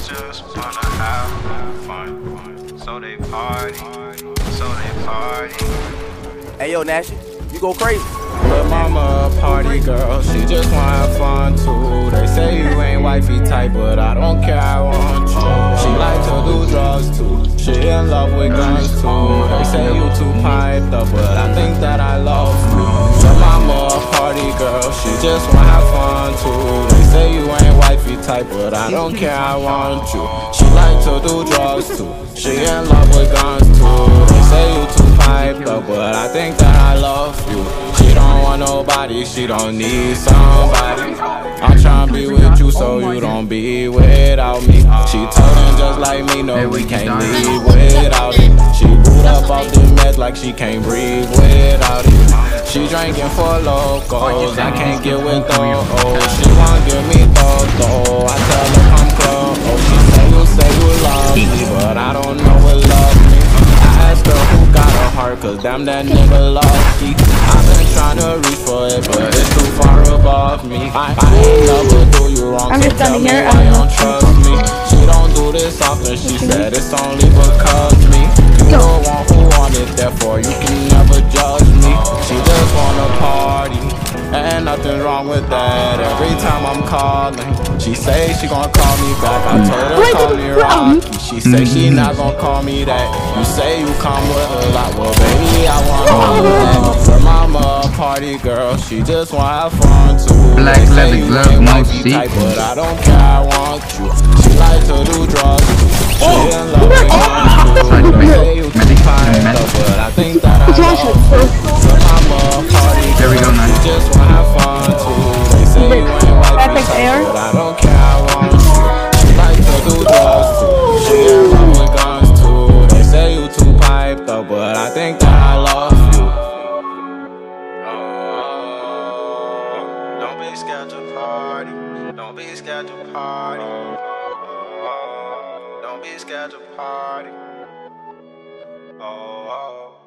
just wanna have fun. So they party, Hey yo, Nash, you go crazy. But mama a party girl, she just wanna have fun too. They say you ain't wifey type, but I don't care, I want you. She like to do drugs too, she in love with guns too. They say you too piped up, but I think that I love you. But mama a party girl, she just wanna have fun too. They say you ain't wifey type, but I don't care, I want you. She like to do drugs too, she in love with guns too. They say you too piped up, but I think that I love you. She don't want nobody, she don't need somebody. I'm tryna be with you so you don't be without me. She told him just like me, no, we can't live without it. She boot up off the meds like she can't breathe without it. She drinking for locals, I can't get with those. She won't give me those, I tell her come close. She say you love me, but I don't know what love me. I asked her who got a heart, cause damn that nigga lucky. I've been tryna reach for it, but it's too far above me. I ain't never do you wrong, so tell me why you don't trust me. She don't do this often, she said it's only because me. You the one who want it, therefore you can never judge me. She just wanna party, and nothing wrong with that. Every time I'm calling, she say she gon' call me back. I told her call me Rocky. She say she not gon' call me that. You say you come with a lot, well baby I want all of that. Her mama a party girl, she just wanna have fun too. Black leather you glove, ain't no wifey seat. type, but I don't care, I want you. She like to do drugs too, she in love with guns too. They say you too fine, but I think that I love you. Her mama a party There we go, girl, man. she just wanna have fun too. They say you ain't wifey type, but I don't care, I want you. She like to do drugs too, she in love with guns too. They say you too piped up, but I think that I love you. Don't be scared to party. Don't be scared to party. Don't be scared to party. Oh.